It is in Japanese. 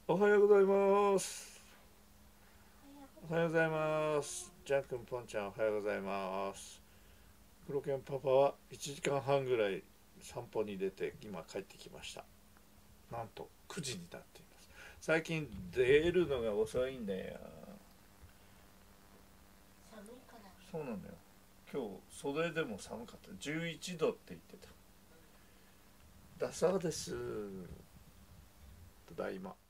おはようございます。おはようございます。ジャン君ポンちゃんおはようございます。黒犬パパは1時間半ぐらい散歩に出て今帰ってきました。なんと9時になっています。最近出るのが遅いんだよ。 寒いから。 そうなんだよ。今日袖でも寒かった。11度って言ってた。だそうです。ただいま。